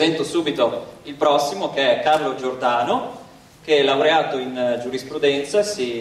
presento subito il prossimo, che è Carlo Giordano, che è laureato in giurisprudenza,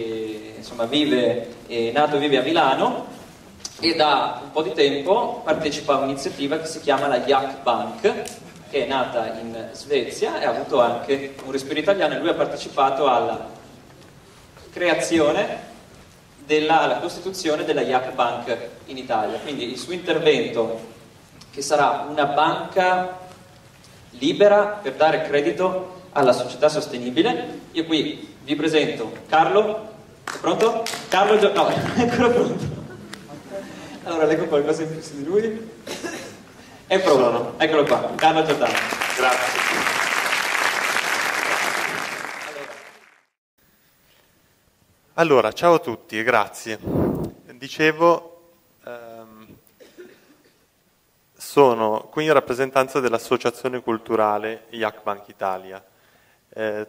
è nato e vive a Milano, e da un po' di tempo partecipa a un'iniziativa che si chiama la Jack Bank, che è nata in Svezia e ha avuto anche un respiro italiano, e lui ha partecipato alla creazione alla costituzione della Jack Bank in Italia. Quindi il suo intervento, che sarà una banca libera per dare credito alla società sostenibile. Io qui vi presento Carlo. È pronto? Carlo no, è ancora pronto. Allora leggo qualcosa in più su di lui. È pronto, eccolo qua, Carlo Giordano. Grazie. Allora, ciao a tutti e grazie. Dicevo, sono qui in rappresentanza dell'associazione culturale Jack Bank Italia. La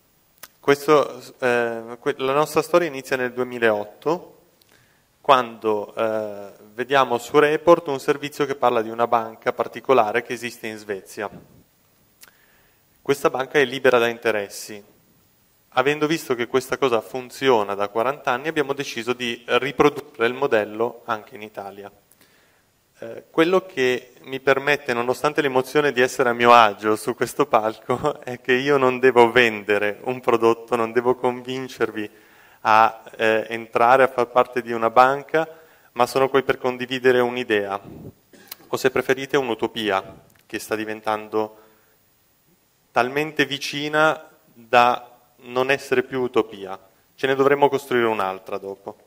nostra storia inizia nel 2008, quando vediamo su Report un servizio che parla di una banca particolare che esiste in Svezia. Questa banca è libera da interessi. Avendo visto che questa cosa funziona da 40 anni, abbiamo deciso di riprodurre il modello anche in Italia. Quello che mi permette, nonostante l'emozione di essere a mio agio su questo palco, è che io non devo vendere un prodotto, non devo convincervi a entrare a far parte di una banca, ma sono qui per condividere un'idea, o se preferite un'utopia, che sta diventando talmente vicina da non essere più utopia. Ce ne dovremmo costruire un'altra dopo.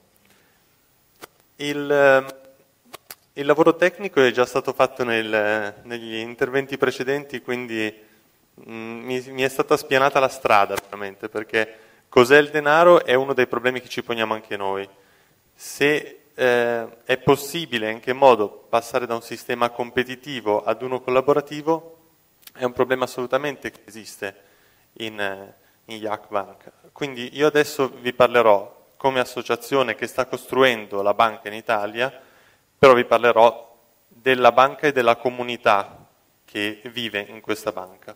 Il lavoro tecnico è già stato fatto negli interventi precedenti, quindi mi è stata spianata la strada veramente, perché cos'è il denaro è uno dei problemi che ci poniamo anche noi. Se è possibile, in che modo passare da un sistema competitivo ad uno collaborativo, è un problema assolutamente che esiste in Jack Bank. Quindi io adesso vi parlerò come associazione che sta costruendo la banca in Italia, però vi parlerò della banca e della comunità che vive in questa banca.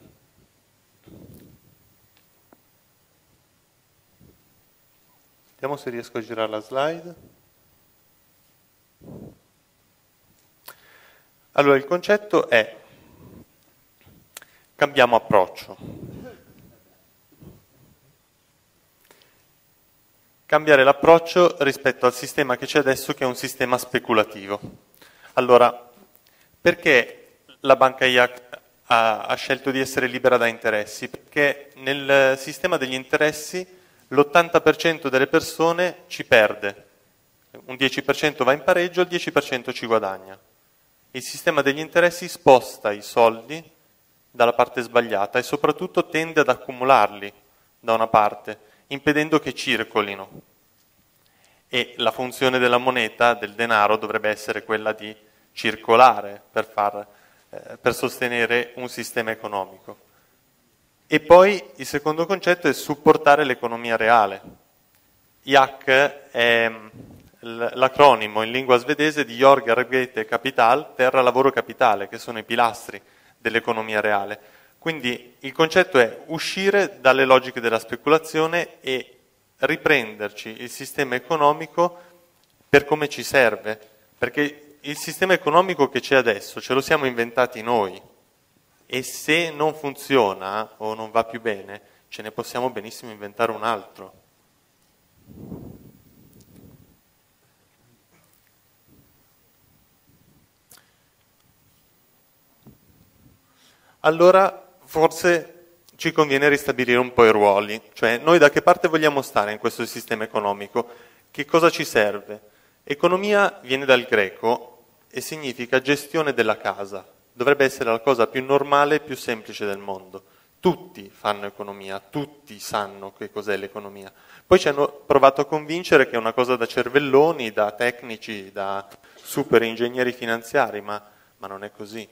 Vediamo se riesco a girare la slide. Allora, il concetto è: cambiamo approccio. Cambiare l'approccio rispetto al sistema che c'è adesso, che è un sistema speculativo. Allora, perché la banca IAC ha scelto di essere libera da interessi? Perché nel sistema degli interessi l'80% delle persone ci perde, un 10% va in pareggio, il 10% ci guadagna. Il sistema degli interessi sposta i soldi dalla parte sbagliata e soprattutto tende ad accumularli da una parte, impedendo che circolino. E la funzione della moneta, del denaro, dovrebbe essere quella di circolare per sostenere un sistema economico. E poi il secondo concetto è supportare l'economia reale. IAC è l'acronimo in lingua svedese di Jorg Arbete Kapital, terra, lavoro, capitale, che sono i pilastri dell'economia reale. Quindi il concetto è uscire dalle logiche della speculazione e riprenderci il sistema economico per come ci serve, perché il sistema economico che c'è adesso ce lo siamo inventati noi, e se non funziona o non va più bene, ce ne possiamo benissimo inventare un altro. Allora, forse ci conviene ristabilire un po' i ruoli, cioè noi da che parte vogliamo stare in questo sistema economico? Che cosa ci serve? Economia viene dal greco e significa gestione della casa. Dovrebbe essere la cosa più normale e più semplice del mondo. Tutti fanno economia, tutti sanno che cos'è l'economia. Poi ci hanno provato a convincere che è una cosa da cervelloni, da tecnici, da super ingegneri finanziari, ma non è così.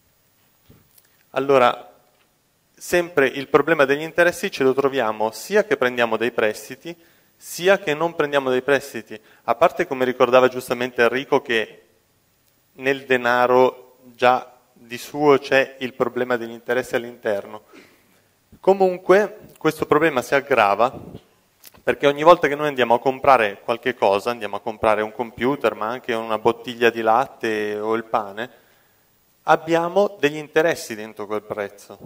Allora, sempre il problema degli interessi ce lo troviamo sia che prendiamo dei prestiti, sia che non prendiamo dei prestiti. A parte, come ricordava giustamente Enrico, che nel denaro già di suo c'è il problema degli interessi all'interno. Comunque questo problema si aggrava perché ogni volta che noi andiamo a comprare qualche cosa, andiamo a comprare un computer, ma anche una bottiglia di latte o il pane, abbiamo degli interessi dentro quel prezzo.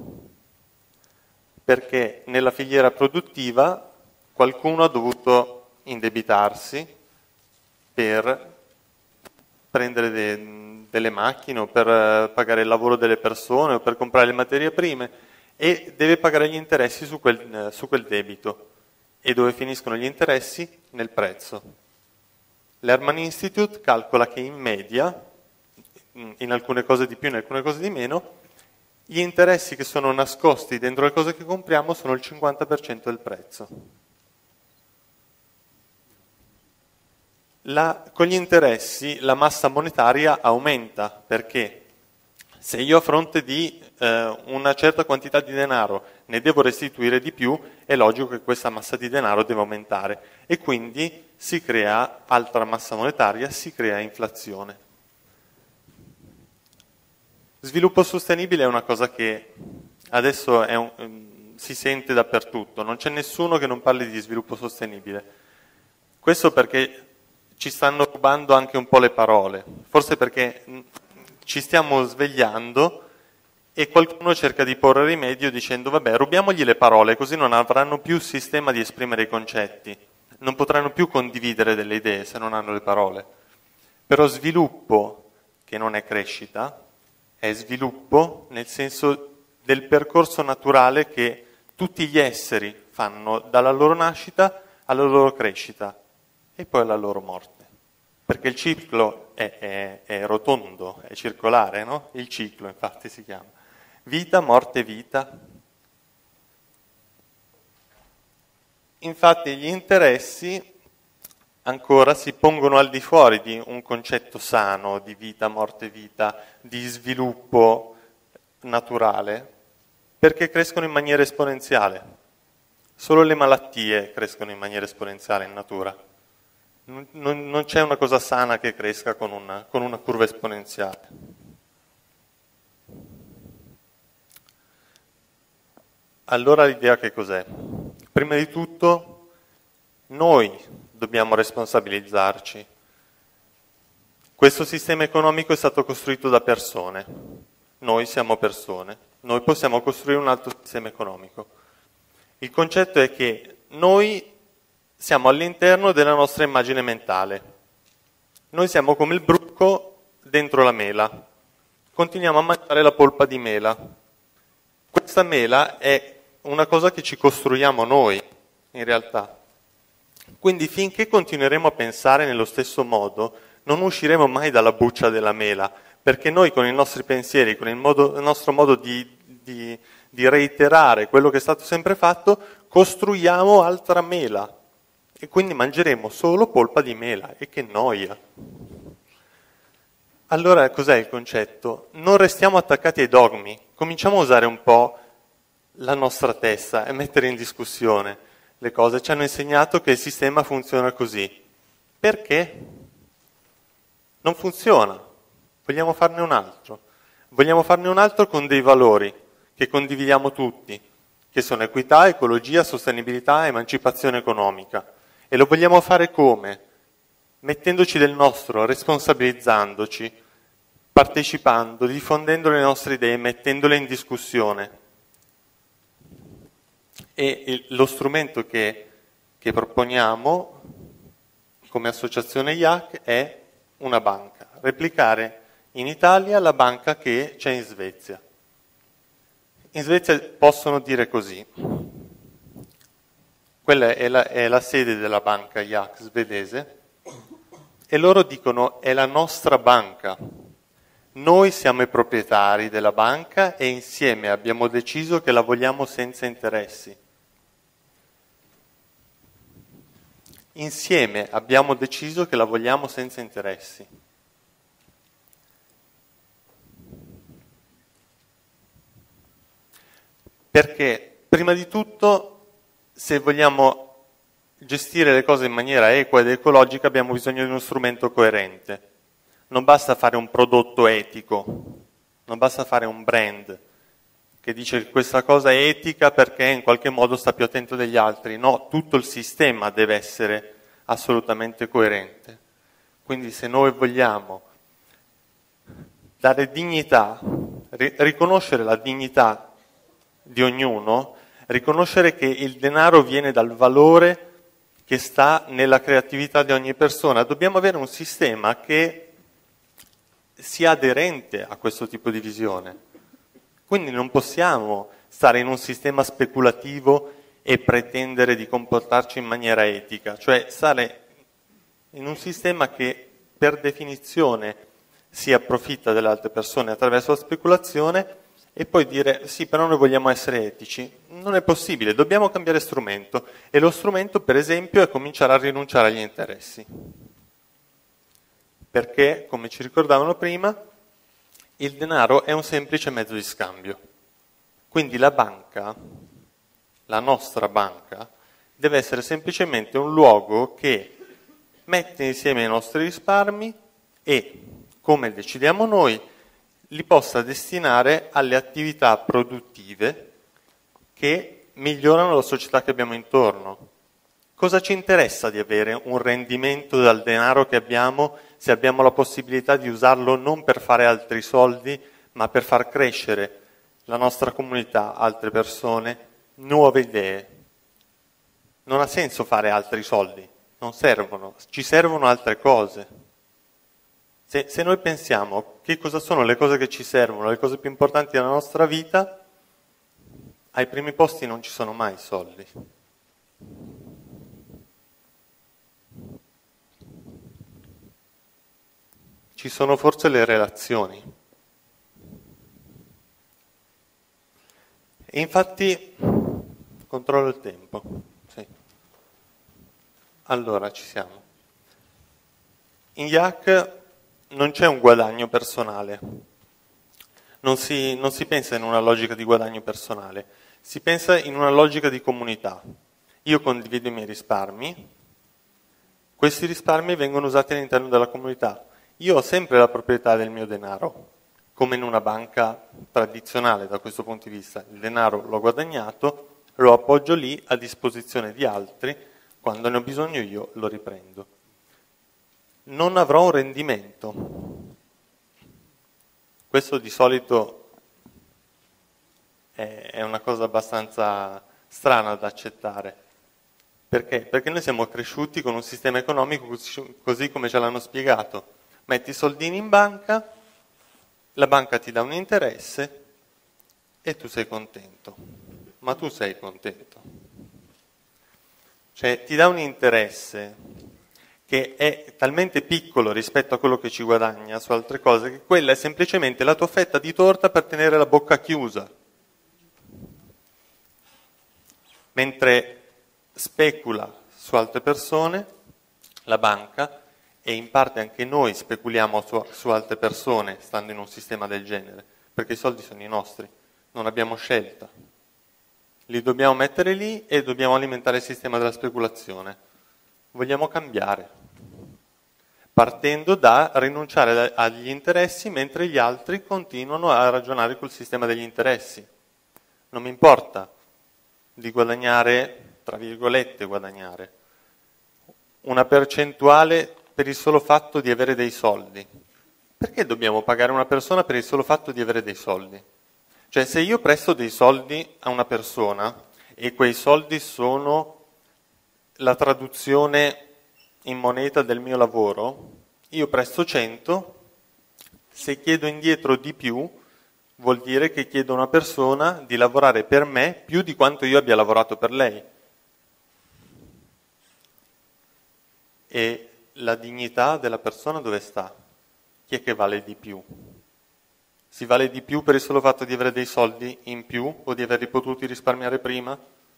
Perché nella filiera produttiva qualcuno ha dovuto indebitarsi per prendere delle macchine o per pagare il lavoro delle persone o per comprare le materie prime e deve pagare gli interessi su quel debito. E dove finiscono gli interessi? Nel prezzo. L'Herman Institute calcola che in media, in alcune cose di più, in alcune cose di meno, gli interessi che sono nascosti dentro le cose che compriamo sono il 50% del prezzo. Con gli interessi la massa monetaria aumenta, perché se io a fronte di una certa quantità di denaro ne devo restituire di più, è logico che questa massa di denaro deve aumentare e quindi si crea altra massa monetaria, si crea inflazione. Sviluppo sostenibile è una cosa che adesso si sente dappertutto, non c'è nessuno che non parli di sviluppo sostenibile. Questo perché ci stanno rubando anche un po' le parole, forse perché ci stiamo svegliando e qualcuno cerca di porre rimedio dicendo vabbè, rubiamogli le parole, così non avranno più sistema di esprimere i concetti, non potranno più condividere delle idee se non hanno le parole. Però sviluppo, che non è crescita, è sviluppo nel senso del percorso naturale che tutti gli esseri fanno dalla loro nascita alla loro crescita e poi alla loro morte. Perché il ciclo è rotondo, è circolare, no? Il ciclo infatti si chiama. Vita, morte, vita. Infatti gli interessi ancora si pongono al di fuori di un concetto sano di vita, morte, vita, di sviluppo naturale, perché crescono in maniera esponenziale. Solo le malattie crescono in maniera esponenziale in natura. Non c'è una cosa sana che cresca con una curva esponenziale. Allora l'idea che cos'è? Prima di tutto noi dobbiamo responsabilizzarci. Questo sistema economico è stato costruito da persone. Noi siamo persone. Noi possiamo costruire un altro sistema economico. Il concetto è che noi siamo all'interno della nostra immagine mentale. Noi siamo come il bruco dentro la mela. Continuiamo a mangiare la polpa di mela. Questa mela è una cosa che ci costruiamo noi, in realtà. Quindi finché continueremo a pensare nello stesso modo, non usciremo mai dalla buccia della mela, perché noi con i nostri pensieri, con il nostro modo di reiterare quello che è stato sempre fatto, costruiamo altra mela. E quindi mangeremo solo polpa di mela, e che noia. Allora cos'è il concetto? Non restiamo attaccati ai dogmi, cominciamo a usare un po' la nostra testa e mettere in discussione le cose. Ci hanno insegnato che il sistema funziona così. Perché? Non funziona. Vogliamo farne un altro. Vogliamo farne un altro con dei valori che condividiamo tutti, che sono equità, ecologia, sostenibilità, emancipazione economica. E lo vogliamo fare come? Mettendoci del nostro, responsabilizzandoci, partecipando, diffondendo le nostre idee, mettendole in discussione. E lo strumento che proponiamo come associazione IAC è una banca, replicare in Italia la banca che c'è in Svezia. In Svezia possono dire così, quella è la sede della banca IAC svedese, e loro dicono è la nostra banca. Noi siamo i proprietari della banca e insieme abbiamo deciso che la vogliamo senza interessi. Insieme abbiamo deciso che la vogliamo senza interessi. Perché, prima di tutto, se vogliamo gestire le cose in maniera equa ed ecologica, abbiamo bisogno di uno strumento coerente. Non basta fare un prodotto etico, non basta fare un brand che dice che questa cosa è etica perché in qualche modo sta più attento degli altri. No, tutto il sistema deve essere assolutamente coerente. Quindi se noi vogliamo dare dignità, riconoscere la dignità di ognuno, riconoscere che il denaro viene dal valore che sta nella creatività di ogni persona, dobbiamo avere un sistema che sia aderente a questo tipo di visione. Quindi non possiamo stare in un sistema speculativo e pretendere di comportarci in maniera etica, cioè stare in un sistema che per definizione si approfitta delle altre persone attraverso la speculazione e poi dire sì, però noi vogliamo essere etici. Non è possibile, dobbiamo cambiare strumento e lo strumento per esempio è cominciare a rinunciare agli interessi. Perché, come ci ricordavano prima, il denaro è un semplice mezzo di scambio. Quindi la banca, la nostra banca, deve essere semplicemente un luogo che mette insieme i nostri risparmi e, come decidiamo noi, li possa destinare alle attività produttive che migliorano la società che abbiamo intorno. Cosa ci interessa di avere un rendimento dal denaro che abbiamo se abbiamo la possibilità di usarlo non per fare altri soldi, ma per far crescere la nostra comunità, altre persone, nuove idee? Non ha senso fare altri soldi, non servono, ci servono altre cose. Se noi pensiamo che cosa sono le cose che ci servono, le cose più importanti della nostra vita, ai primi posti non ci sono mai soldi. Ci sono forse le relazioni. E infatti, controllo il tempo. Sì. Allora, ci siamo. In YAC non c'è un guadagno personale. Non si pensa in una logica di guadagno personale, si pensa in una logica di comunità. Io condivido i miei risparmi, questi risparmi vengono usati all'interno della comunità. Io ho sempre la proprietà del mio denaro, come in una banca tradizionale da questo punto di vista. Il denaro l'ho guadagnato, lo appoggio lì a disposizione di altri, quando ne ho bisogno io lo riprendo. Non avrò un rendimento. Questo di solito è una cosa abbastanza strana da accettare. Perché? Perché noi siamo cresciuti con un sistema economico così come ce l'hanno spiegato. Metti i soldini in banca, la banca ti dà un interesse e tu sei contento. Ma tu sei contento. Cioè ti dà un interesse che è talmente piccolo rispetto a quello che ci guadagna su altre cose, che quella è semplicemente la tua fetta di torta per tenere la bocca chiusa. Mentre specula su altre persone, la banca, e in parte anche noi speculiamo su altre persone stando in un sistema del genere, perché i soldi sono i nostri, non abbiamo scelta. Li dobbiamo mettere lì e dobbiamo alimentare il sistema della speculazione. Vogliamo cambiare, partendo da rinunciare agli interessi mentre gli altri continuano a ragionare col sistema degli interessi. Non mi importa di guadagnare, tra virgolette guadagnare, una percentuale per il solo fatto di avere dei soldi. Perché dobbiamo pagare una persona per il solo fatto di avere dei soldi? Cioè se io presto dei soldi a una persona e quei soldi sono la traduzione in moneta del mio lavoro, io presto 100, se chiedo indietro di più vuol dire che chiedo a una persona di lavorare per me più di quanto io abbia lavorato per lei. E la dignità della persona dove sta? Chi è che vale di più? Si vale di più per il solo fatto di avere dei soldi in più o di averli potuti risparmiare prima?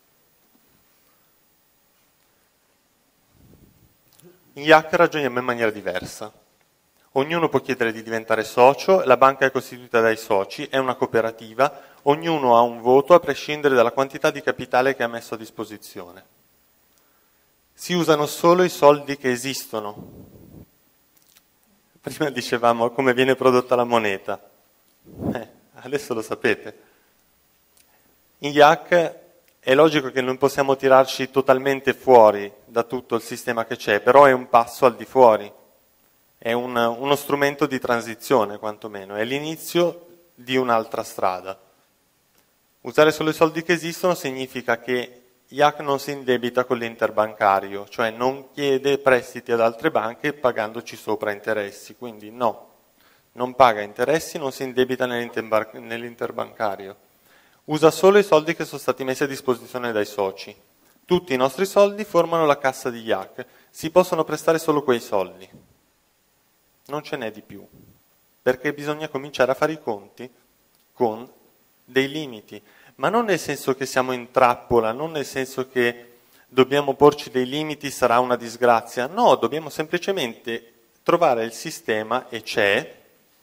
In YAC ragioniamo in maniera diversa. Ognuno può chiedere di diventare socio, la banca è costituita dai soci, è una cooperativa, ognuno ha un voto a prescindere dalla quantità di capitale che ha messo a disposizione. Si usano solo i soldi che esistono. Prima dicevamo come viene prodotta la moneta. Adesso lo sapete. In YAC è logico che non possiamo tirarci totalmente fuori da tutto il sistema che c'è, però è un passo al di fuori, è uno strumento di transizione quantomeno, è l'inizio di un'altra strada. Usare solo i soldi che esistono significa che YAC non si indebita con l'interbancario, cioè non chiede prestiti ad altre banche pagandoci sopra interessi, quindi no, non paga interessi, non si indebita nell'interbancario. Usa solo i soldi che sono stati messi a disposizione dai soci. Tutti i nostri soldi formano la cassa di YAC, si possono prestare solo quei soldi, non ce n'è di più, perché bisogna cominciare a fare i conti con dei limiti, ma non nel senso che siamo in trappola, non nel senso che dobbiamo porci dei limiti, sarà una disgrazia, no, dobbiamo semplicemente trovare il sistema, e c'è,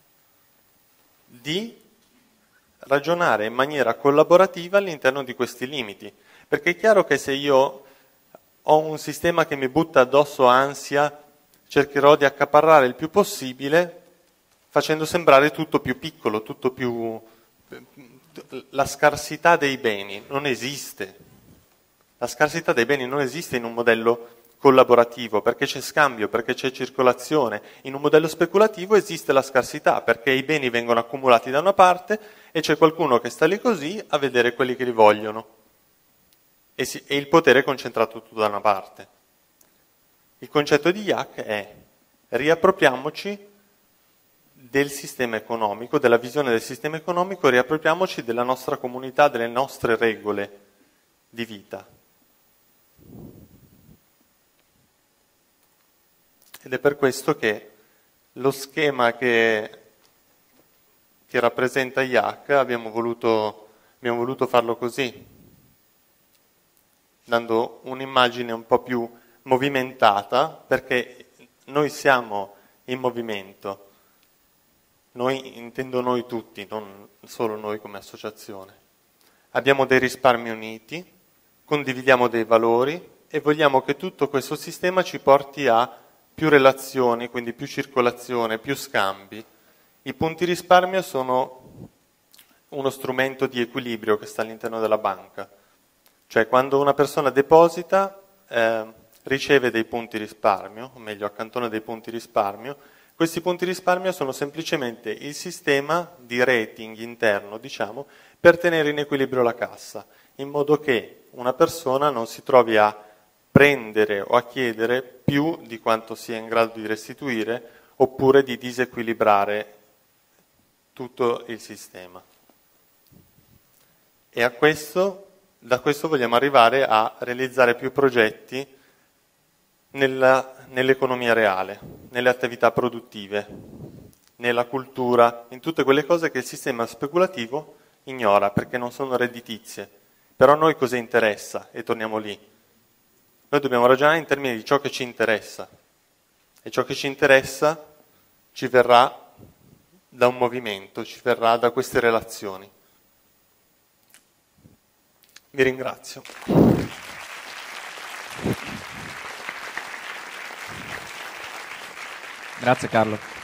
di ragionare in maniera collaborativa all'interno di questi limiti, perché è chiaro che se io ho un sistema che mi butta addosso ansia, cercherò di accaparrare il più possibile, facendo sembrare tutto più piccolo, tutto più... La scarsità dei beni non esiste. La scarsità dei beni non esiste in un modello collaborativo, perché c'è scambio, perché c'è circolazione. In un modello speculativo esiste la scarsità, perché i beni vengono accumulati da una parte e c'è qualcuno che sta lì così a vedere quelli che li vogliono. E il potere è concentrato tutto da una parte. Il concetto di YAC è: riappropriamoci del sistema economico, della visione del sistema economico, riappropriamoci della nostra comunità, delle nostre regole di vita. Ed è per questo che lo schema che rappresenta YAC abbiamo voluto farlo così, dando un'immagine un po' più movimentata, perché noi siamo in movimento. Noi, intendo noi tutti, non solo noi come associazione. Abbiamo dei risparmi uniti, condividiamo dei valori e vogliamo che tutto questo sistema ci porti a più relazioni, quindi più circolazione, più scambi. I punti risparmio sono uno strumento di equilibrio che sta all'interno della banca. Cioè quando una persona deposita, riceve dei punti risparmio, o meglio accantona dei punti risparmio. Questi punti risparmio sono semplicemente il sistema di rating interno, diciamo, per tenere in equilibrio la cassa, in modo che una persona non si trovi a prendere o a chiedere più di quanto sia in grado di restituire, oppure di disequilibrare tutto il sistema. E da questo vogliamo arrivare a realizzare più progetti nell'economia reale, nelle attività produttive, nella cultura, in tutte quelle cose che il sistema speculativo ignora perché non sono redditizie. Però a noi cosa interessa? E torniamo lì. Noi dobbiamo ragionare in termini di ciò che ci interessa. E ciò che ci interessa ci verrà da un movimento, ci verrà da queste relazioni. Vi ringrazio. Grazie Carlo.